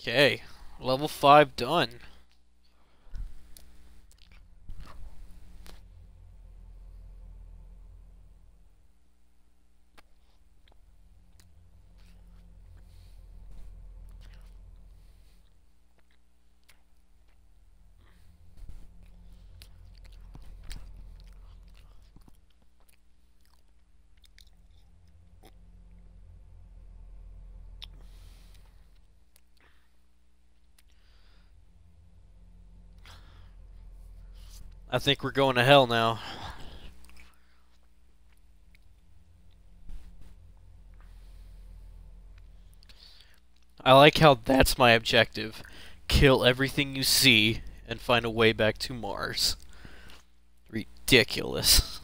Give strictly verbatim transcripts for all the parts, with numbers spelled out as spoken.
Okay, level five done. I think we're going to hell now. I like how that's my objective. Kill everything you see and find a way back to Mars. Ridiculous.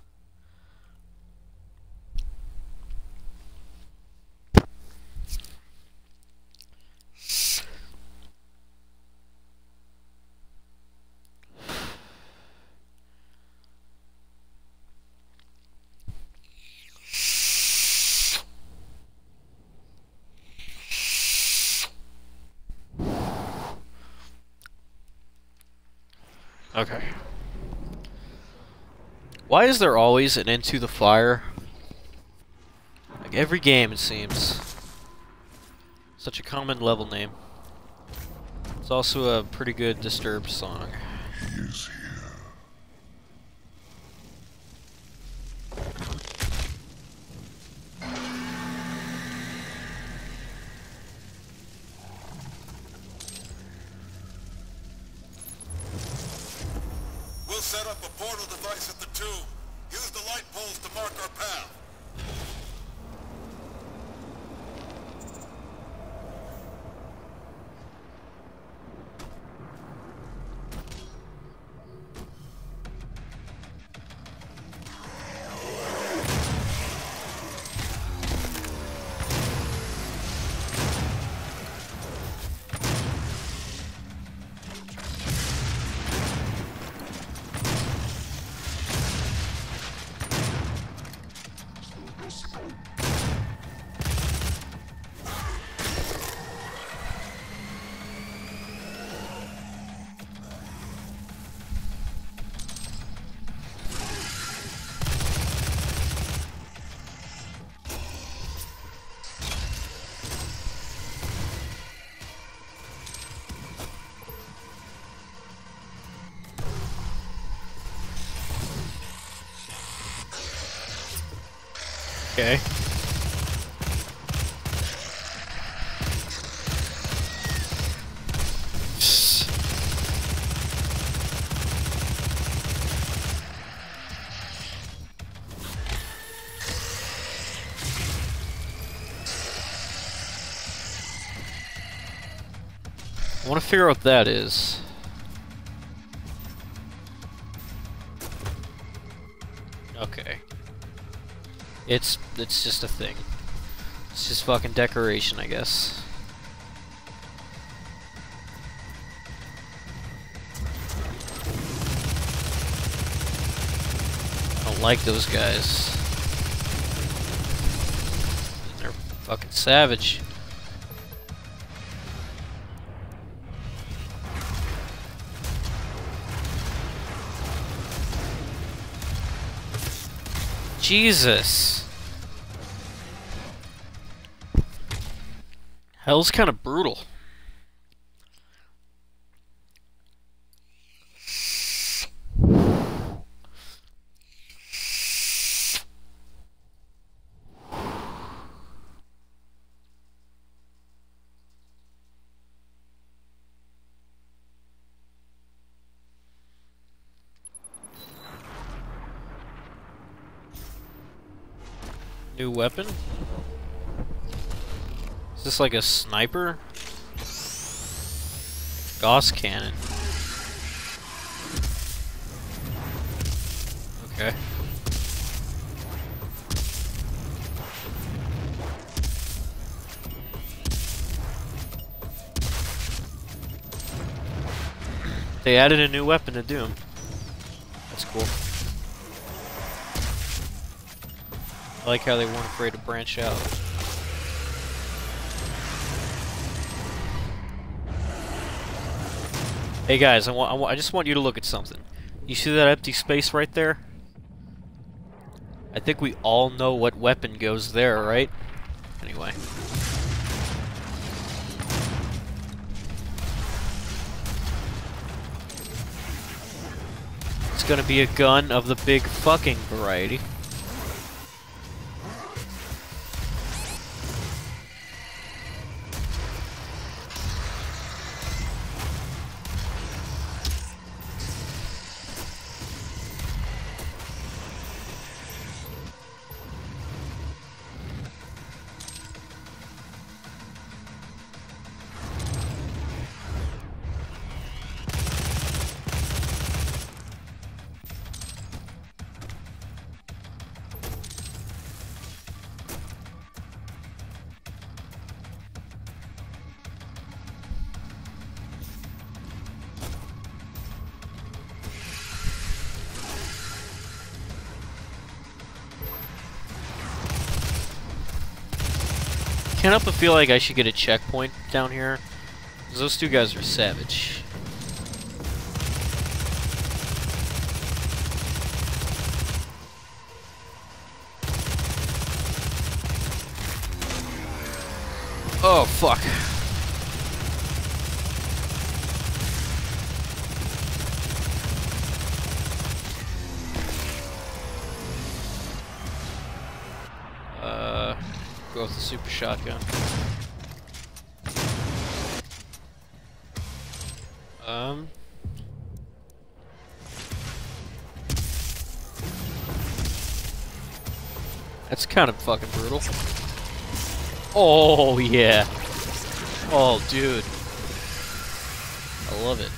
Okay. Why is there always an Into the Fire? Like every game, it seems. Such a common level name. It's also a pretty good Disturbed song. He is here. We'll set up a portal device at the tomb. Use the light poles to mark our path. Okay. I want to figure out what that is. Okay. It's it's just a thing. It's just fucking decoration, I guess. I don't like those guys. They're fucking savage. Jesus. Hell's kind of brutal. New weapon? Is this like a sniper? Gauss cannon. Okay. They added a new weapon to Doom. That's cool. I like how they weren't afraid to branch out. Hey guys, I want, I want I just want you to look at something. You see that empty space right there? I think we all know what weapon goes there, right? Anyway. It's gonna be a gun of the big fucking variety. Can't help but feel like I should get a checkpoint down here, because those two guys are savage. Oh, fuck. Uh, go with the super shotgun. Um... That's kind of fucking brutal. Oh, yeah. Oh, dude. I love it.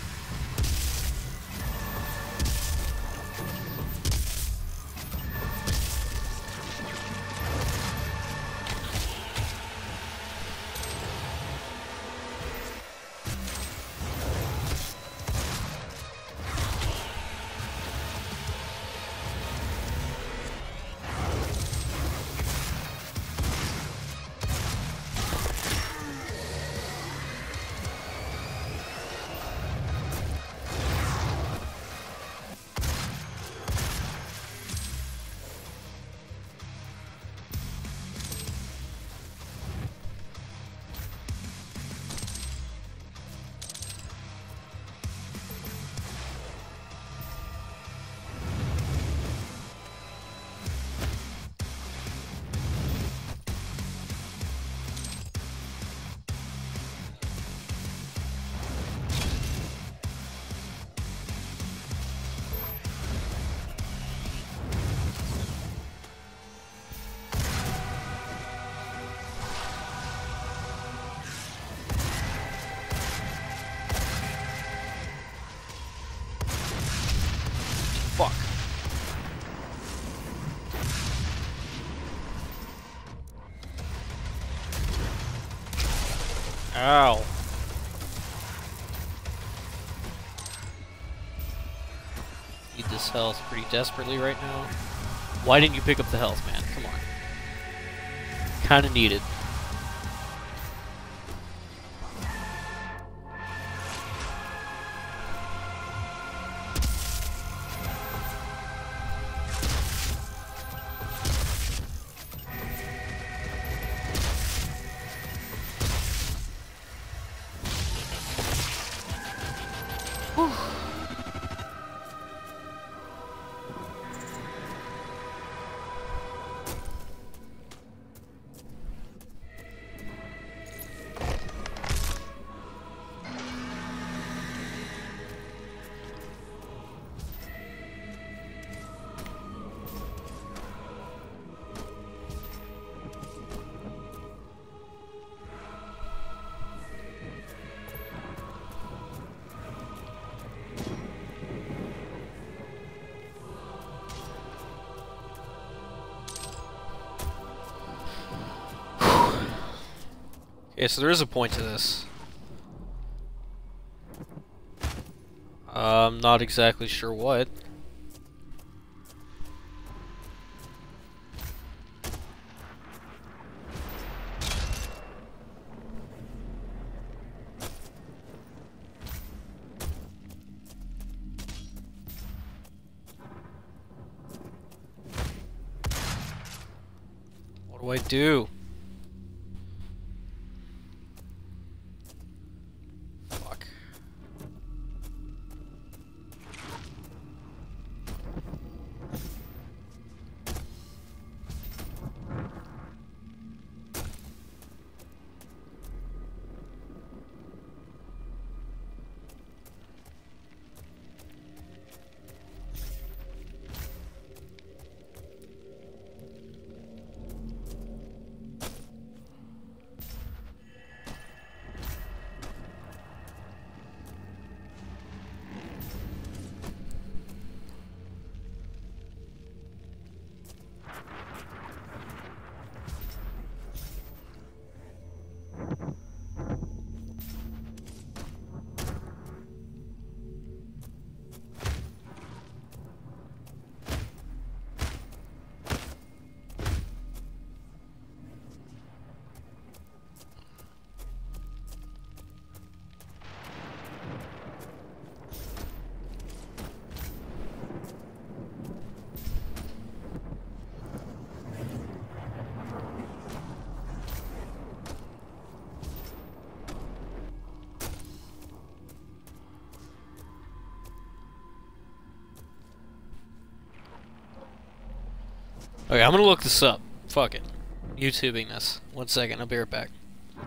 Fuck. Ow. Need this health pretty desperately right now. Why didn't you pick up the health, man? Come on. Kinda needed. Whew. Okay, so there is a point to this. I'm not exactly sure what. do I do? Fuck. Okay, I'm gonna look this up. Fuck it. YouTubing this. One second, I'll be right back.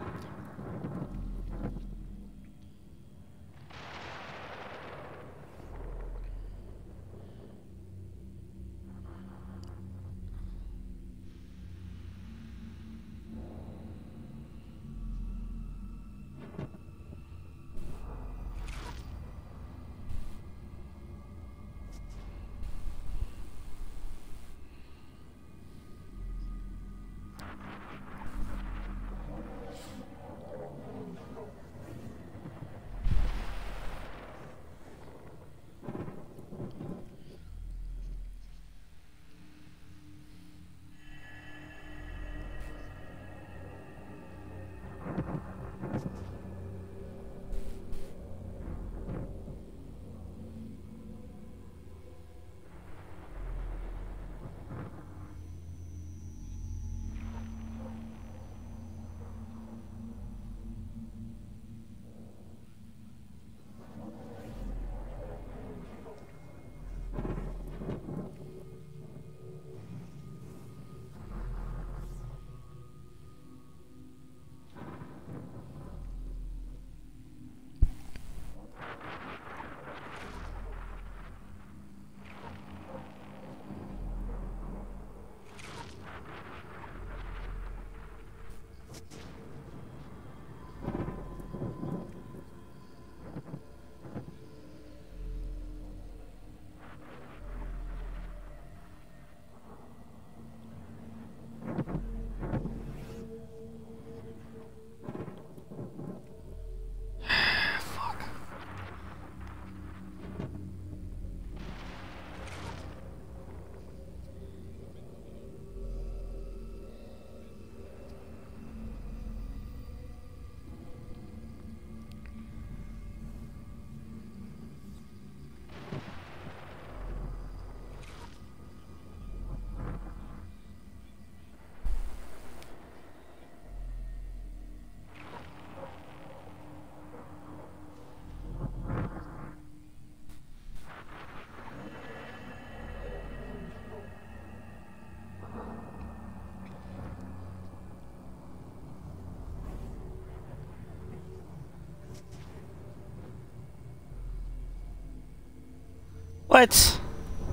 What?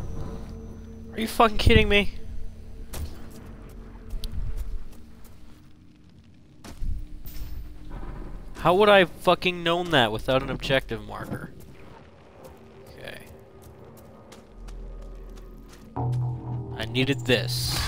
Are you fucking kidding me? How would I have fucking known that without an objective marker? Okay. I needed this.